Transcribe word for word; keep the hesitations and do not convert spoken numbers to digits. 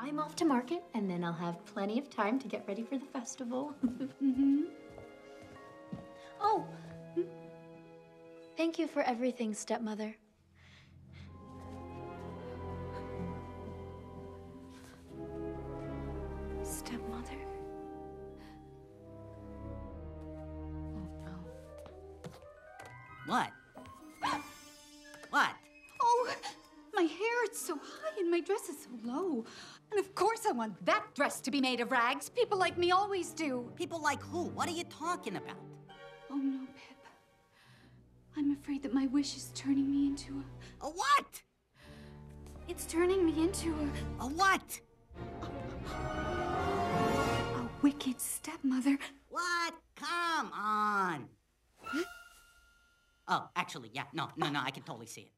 I'm off to market, and then I'll have plenty of time to get ready for the festival. Mm-hmm. Oh, thank you for everything, Stepmother. Stepmother? Oh, no. What? What? Oh, my hair, it's so high and my dress is so low. And of course I want that dress to be made of rags. People like me always do. People like who? What are you talking about? Oh, no, Pip. I'm afraid that my wish is turning me into a... A what? It's turning me into a... A what? A wicked stepmother. What? Come on. Huh? Oh, actually, yeah. No, no, no, I can totally see it.